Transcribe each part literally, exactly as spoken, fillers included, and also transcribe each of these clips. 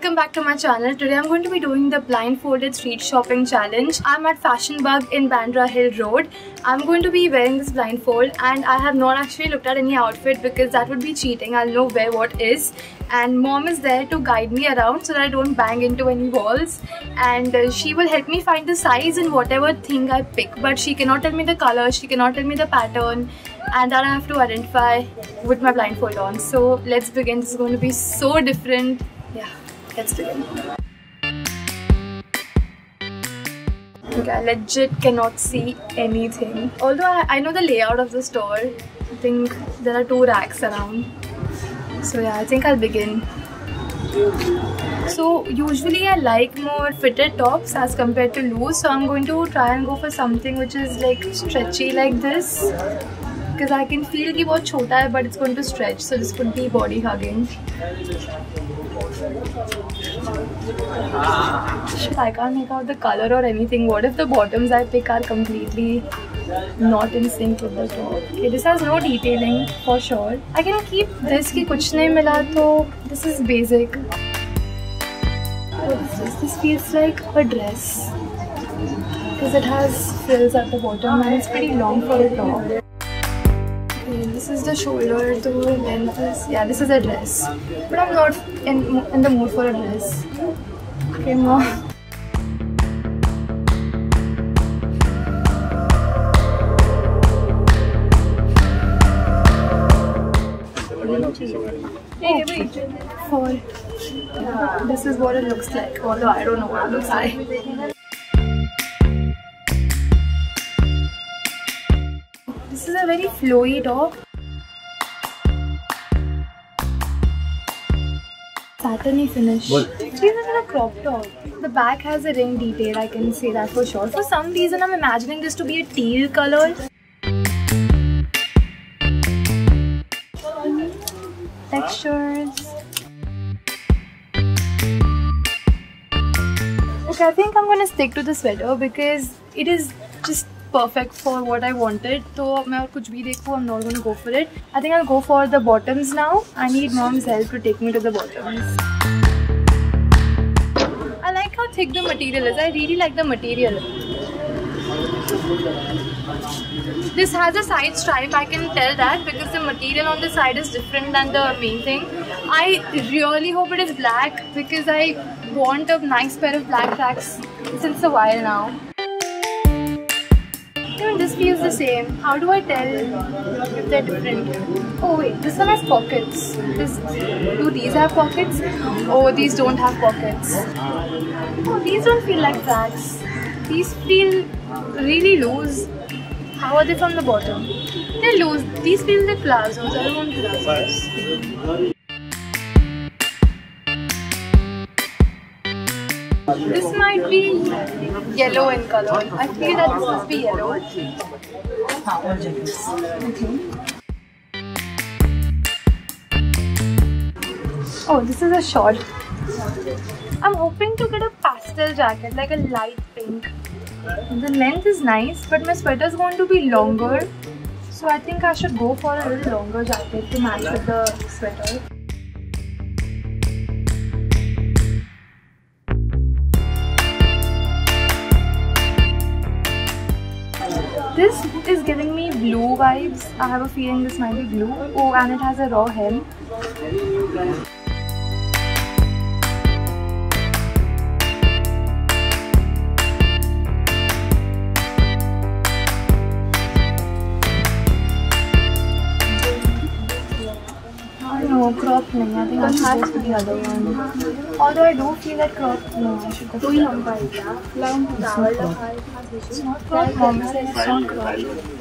welcome back to my channel. Today I'm going to be doing the blindfolded street shopping challenge. I'm at Fashion Bug in Bandra Hill Road. I'm going to be wearing this blindfold and I have not actually looked at any outfit because that would be cheating. I'll know where what is, and mom is there to guide me around so that I don't bang into any walls, and uh, she will help me find the size in whatever thing I pick, but she cannot tell me the color, she cannot tell me the pattern, and that I have to identify with my blindfold on. So let's begin. This is going to be so different. Yeah, let's begin. Okay, I legit cannot see anything. Although I, I know the layout of the store. I think there are two racks around. So yeah, I think I'll begin. So usually I like more fitted tops as compared to loose. So I'm going to try and go for something which is like stretchy like this. Because I can feel कि बहुत छोटा है, but it's going to stretch, so this could be body hugging. Shit, I can't make out the color or anything. What if the bottoms I pick are completely not in sync with the top? Okay, this has no detailing for sure. I can keep this कि कुछ नहीं मिला तो this is basic. What is this? This feels like a dress because it has frills at the bottom and it's pretty long for a top. This is the shoulder, the length is, yeah, this is a dress, but I'm not in, in the mood for a dress. Okay, mom. Oh, four. Yeah, this is what it looks like, although I don't know what it looks like. This is a very flowy top. Satiny finish. It's even in a crop top. The back has a ring detail, I can say that for sure. For some reason I'm imagining this to be a teal color. Textures. Okay, I think I'm gonna stick to the sweater because it is just perfect for what I wanted. So मैं और कुछ भी देखूँ, I'm not going to go for it. I think I'll go for the bottoms now. I need mom's help to take me to the bottoms. I like how thick the material is. I really like the material. This has a side stripe, I can tell that, because the material on the side is different than the main thing. I really hope it is black because I want a nice pair of black tracks since a while now. Even this feels the same. How do I tell if they're different? Oh wait, this one has pockets. This, do these have pockets? Oh, these don't have pockets. Oh, these don't feel like tracks. These feel really loose. How are they from the bottom? They're loose. These feel like plazos. I don't want plazos. This might be yellow in color. I feel that this must be yellow. Okay. Oh, this is a short. I'm hoping to get a pastel jacket, like a light pink. The length is nice, but my sweater is going to be longer. So I think I should go for a little longer jacket to match with the sweater. This is giving me blue vibes. I have a feeling this might be blue. Oh, and it has a raw hem. No, crop nahi. I think I should go for the other one. Although I do feel that crop. No, I should go for the other one. It's not crop. Mom said it's not crop.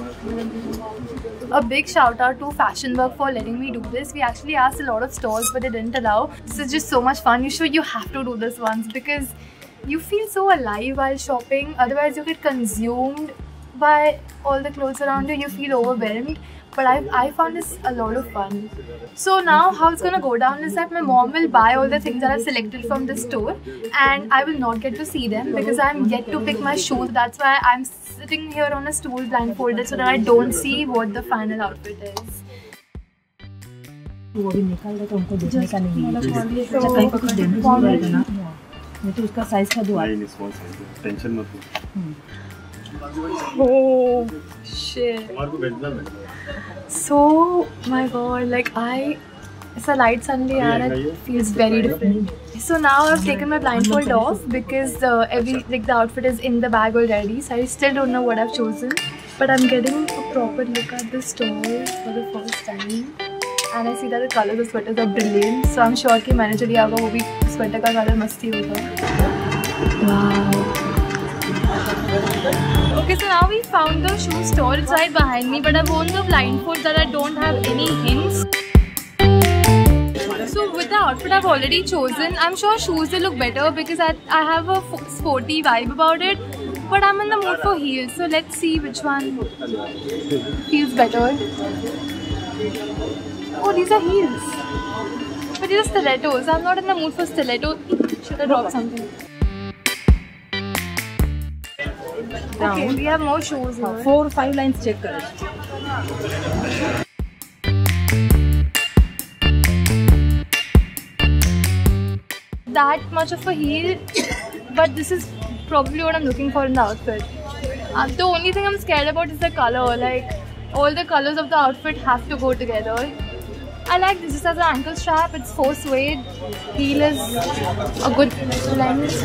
A big shout out to Fashion Bug for letting me do this. We actually asked a lot of stores, but they didn't allow. This is just so much fun. You should, you have to do this once because you feel so alive while shopping. Otherwise, you get consumed by all the clothes around you. You feel overwhelmed. But I, I found this a lot of fun. So now how it's gonna go down is that my mom will buy all the things that I've selected from the store and I will not get to see them because I'm yet to pick my shoes. That's why I'm sitting here on a stool blindfolded so that I don't see what the final outfit is. वो भी निकाल दे तो उनको देखने का नहीं है। अच्छा कहीं पर कुछ डैमेज हो जाएगा ना, नहीं तो उसका साइज का दो। नहीं नहीं स्मॉल साइज, टेंशन मत लो। Oh shit. तुम्हारे को भेजना है। So my god, like I, it's a light Sunday and it feels very different. So now I've taken my blindfold off because uh, every like the outfit is in the bag already. So I still don't know what I've chosen, but I'm getting a proper look at the store for the first time. And I see that the colors of sweaters are brilliant. So I'm sure कि मैंने जो लिया होगा वो भी sweater का color मस्ती होगा. Wow. Okay, so now we found the shoe store. It's right behind me, but I've worn the blindfold that I don't have any hints. So with the outfit I've already chosen, I'm sure shoes will look better because I, I have a sporty vibe about it. But I'm in the mood for heels, so let's see which one feels better. Oh, these are heels. But these are stilettos. I'm not in the mood for stilettos. Should I drop something? Okay, we have more shoes here. Four five lines check करो. That much of a heel, but this is probably what I'm looking for in the outfit. Uh, the only thing I'm scared about is the color. Like all the colors of the outfit have to go together. I like this. This has an ankle strap. It's faux suede. Heel is a good length.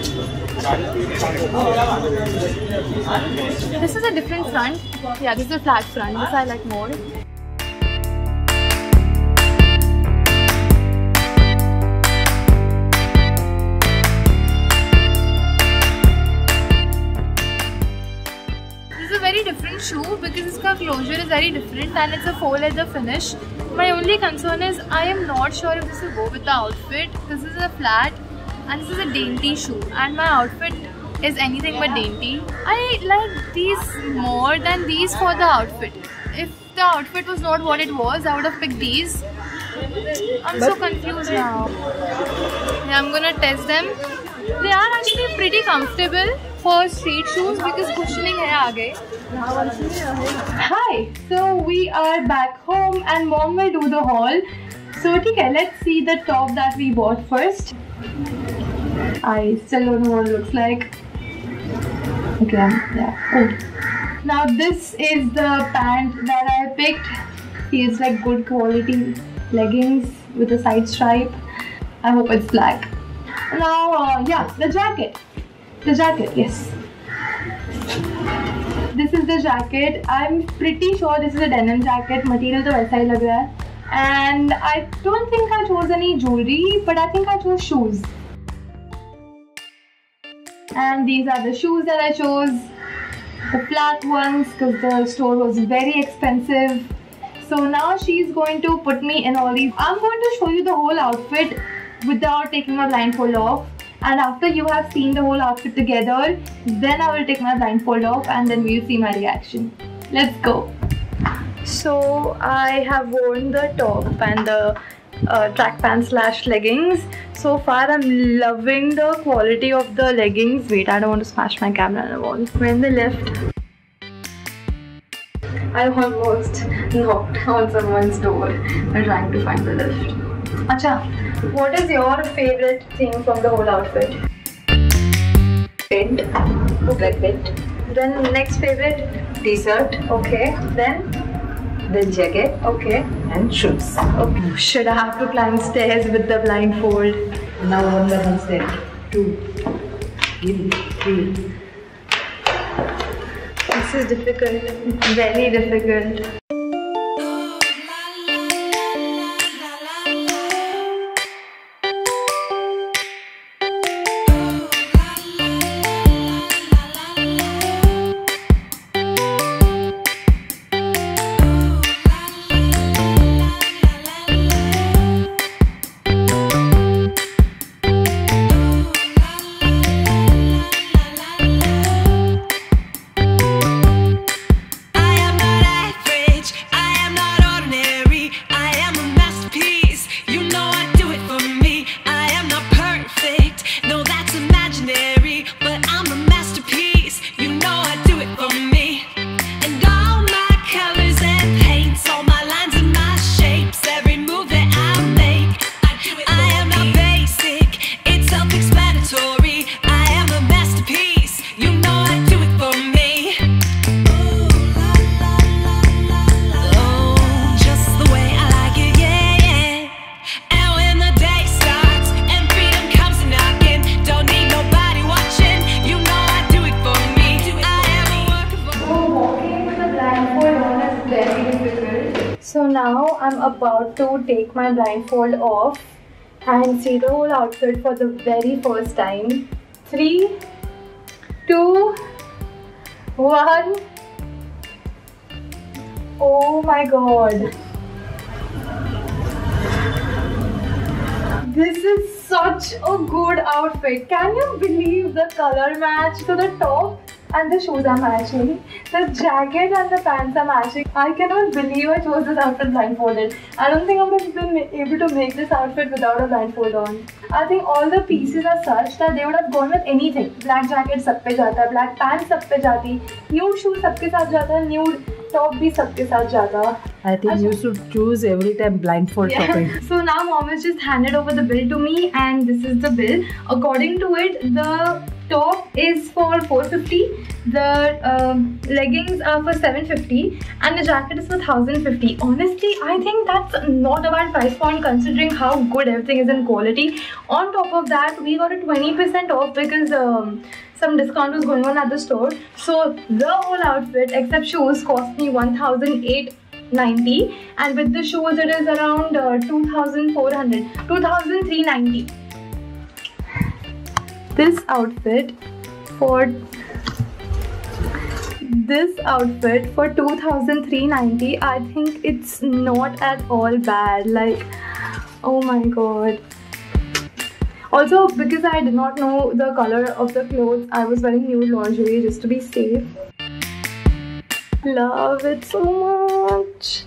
This is a different front. Yeah, this is a flat front. This I like more. This is a very different shoe because its closure is very different and it's a faux leather finish. My only concern is I am not sure if this will go with the outfit. This is a flat and this is a dainty shoe and my outfit is anything but dainty. I like these more than these for the outfit. If the outfit was not what it was, I would have picked these. I'm so confused now. Yeah, I'm gonna test them. They are actually pretty comfortable for street shoes because cushioning hai aage. Hi, so we are back home and mom will do the haul. So okay, let's see the top that we bought first. I still don't know what it looks like. Okay, yeah. Oh. Now this is the pant that I picked. Feels like good quality leggings with a side stripe. I hope it's black. Now, uh, yeah, the jacket. The jacket, yes. This is the jacket. I'm pretty sure this is a denim jacket. Material to वैसा ही लग रहा है. And I don't think I chose any jewelry, but I think I chose shoes. And these are the shoes that I chose. The flat ones because the store was very expensive. So now she's going to put me in all these. I'm going to show you the whole outfit without taking my blindfold off. And after you have seen the whole outfit together, then I will take my blindfold off and then we'll see my reaction. Let's go. So I have worn the top and the uh, track pants slash leggings. So far I'm loving the quality of the leggings. Wait, I don't want to smash my camera on the wall. When they left, I almost knocked on someone's door while trying to find the lift. Acha, what is your favorite thing from the whole outfit? Print, black belt. Then next favorite? T-shirt. Okay. Then? Then jacket. Okay. And shoes. Okay. Should I have to climb stairs with the blindfold? Now one by one step. Two. Three. This is difficult. Very difficult. So now I'm about to take my blindfold off and see the whole outfit for the very first time. Three, two, one. Oh my god. This is such a good outfit. Can you believe the color match to the top? And the shoes are matching. The jacket and the pants are matching. I cannot believe I chose this outfit blindfolded. I don't think I would have been able to make this outfit without a blindfold on. I think all the pieces are such that they would have gone with anything. Black jacket sab pe jata, black pants sab pe jati, nude shoes sabke saath jata, nude top bhi sabke saath jata. I think you should choose every time blindfold yeah. shopping. So now mom has just handed over the bill to me and this is the bill. According to it, the top is for four fifty, the um, leggings are for seven fifty and the jacket is for one thousand fifty. Honestly, I think that's not a bad price point considering how good everything is in quality. On top of that, we got a twenty percent off because um, some discount was going on at the store. So the whole outfit except shoes cost me one thousand eight hundred ninety and with the shoes it is around uh, two thousand four hundred, two thousand three hundred ninety. This outfit for this outfit for two thousand three hundred ninety, I think it's not at all bad. Like, oh my god. Also, because I did not know the color of the clothes, I was wearing nude lingerie just to be safe. Love it so much.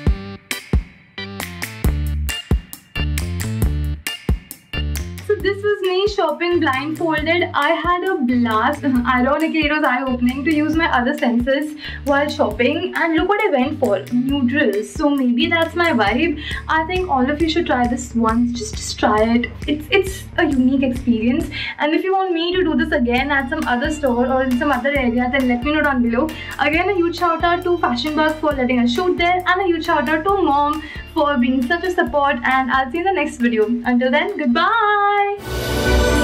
So this was me shopping blindfolded. I had a blast. Ironically, it was eye-opening to use my other senses while shopping. And look what I went for, neutrals. So maybe that's my vibe. I think all of you should try this once. Just, just try it. It's, it's a unique experience. And if you want me to do this again at some other store or in some other area, then let me know down below. Again, a huge shout out to Fashion Bug for letting us shoot there. And a huge shout out to mom for being such a support. And I'll see you in the next video. Until then, goodbye.